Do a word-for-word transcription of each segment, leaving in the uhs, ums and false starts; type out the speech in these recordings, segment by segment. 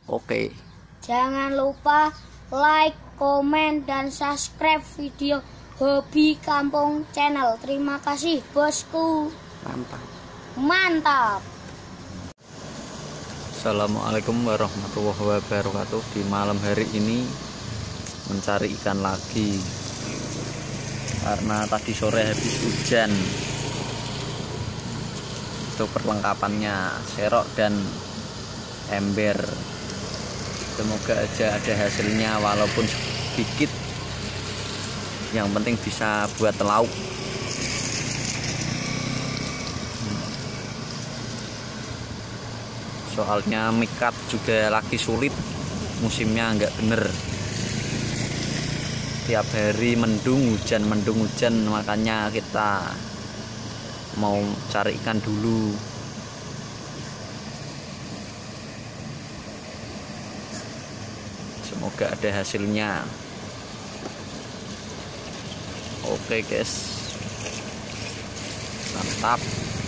Oke. Jangan lupa like, komen, dan subscribe video Hobi Kampung Channel. Terima kasih bosku. Mantap. Mantap. Assalamualaikum warahmatullahi wabarakatuh. Di malam hari ini mencari ikan lagi karena tadi sore habis hujan. Itu perlengkapannya, serok dan ember. Semoga aja ada hasilnya walaupun sedikit, yang penting bisa buat lauk. Soalnya mikat juga lagi sulit, musimnya nggak bener. Tiap hari mendung hujan, mendung hujan, makanya kita mau cari ikan dulu. Semoga ada hasilnya. Oke guys, mantap.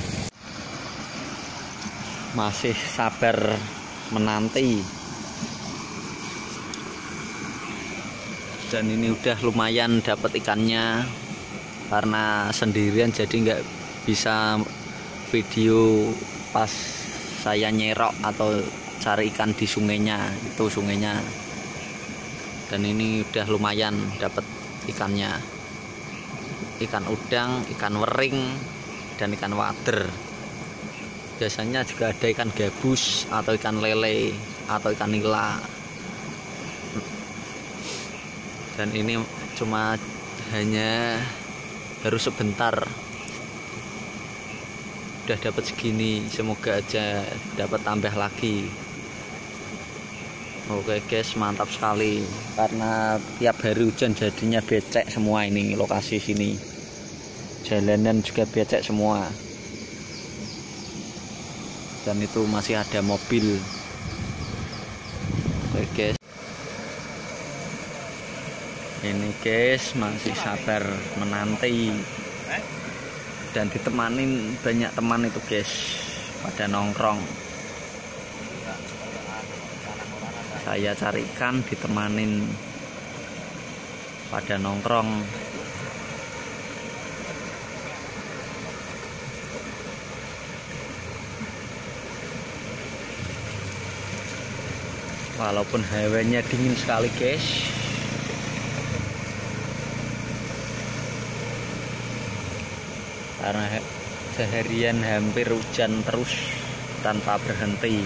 Masih sabar menanti. Dan ini udah lumayan dapat ikannya, karena sendirian jadi nggak bisa video pas saya nyerok atau cari ikan di sungainya, itu sungainya. Dan ini udah lumayan dapat ikannya, ikan udang, ikan wering, dan ikan wader. Biasanya juga ada ikan gabus atau ikan lele atau ikan nila. Dan ini cuma hanya baru sebentar udah dapat segini. Semoga aja dapat tambah lagi. Oke guys, mantap sekali. Karena tiap hari hujan jadinya becek semua ini lokasi sini. Jalanan juga becek semua. Dan itu masih ada mobil. Oke guys. Ini guys masih sabar menanti. Dan ditemanin banyak teman itu guys, pada nongkrong. Saya cari ikan ditemanin pada nongkrong. Walaupun hawanya dingin sekali guys, karena seharian hampir hujan terus tanpa berhenti.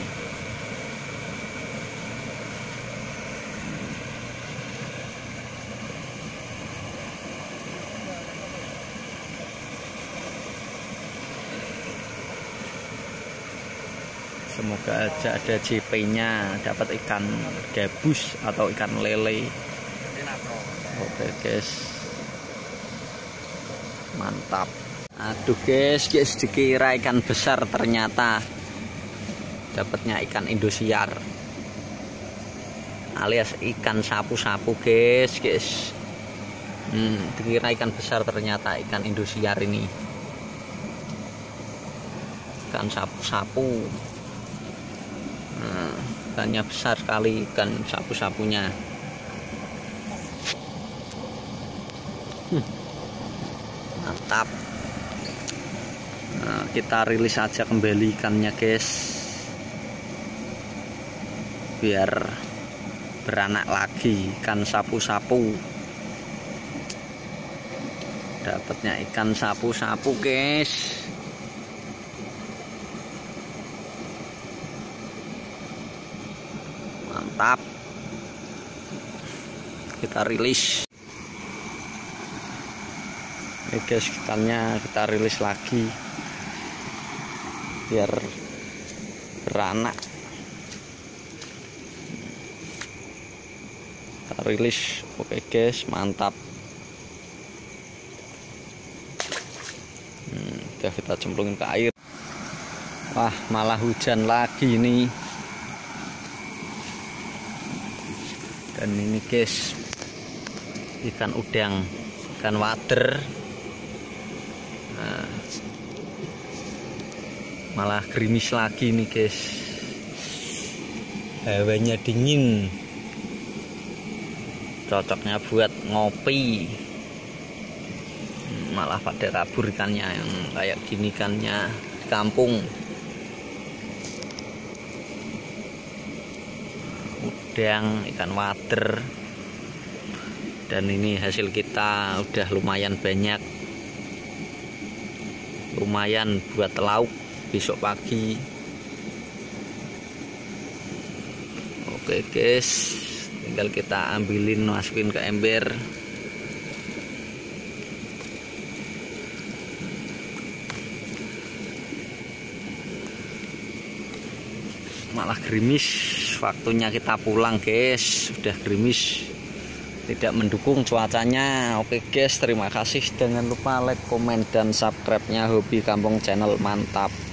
Semoga aja ada J P-nya, dapat ikan gabus atau ikan lele. Oke guys, mantap. Aduh guys, guys dikira ikan besar, ternyata dapatnya ikan Indosiar alias ikan sapu-sapu guys, guys. Hmm, dikira ikan besar, ternyata ikan Indosiar ini. Ikan sapu-sapu. Nah, ikannya besar sekali, ikan sapu-sapunya. Hmm, mantap. Nah, kita rilis aja kembali ikannya guys, biar beranak lagi. Ikan sapu-sapu, dapatnya ikan sapu-sapu guys. Mantap. Kita rilis. Oke guys, ikannya kita rilis lagi biar beranak. Kita rilis. Oke guys, mantap. Hmm, udah kita cemplungin ke air. Wah, malah hujan lagi ini. Dan ini guys, ikan udang, ikan wader. Nah, malah gerimis lagi nih guys. hawanya dingin, cocoknya buat ngopi. Malah pada kabur ikannya yang kayak gini ikannya di kampung. Udang, ikan wader. Dan ini hasil kita udah lumayan banyak, lumayan buat lauk besok pagi. Oke guys, tinggal kita ambilin, masukin ke ember. Malah gerimis, waktunya kita pulang guys, sudah gerimis, tidak mendukung cuacanya. Oke guys, terima kasih, jangan lupa like, komen, dan subscribe nya Hobi Kampung Channel. Mantap.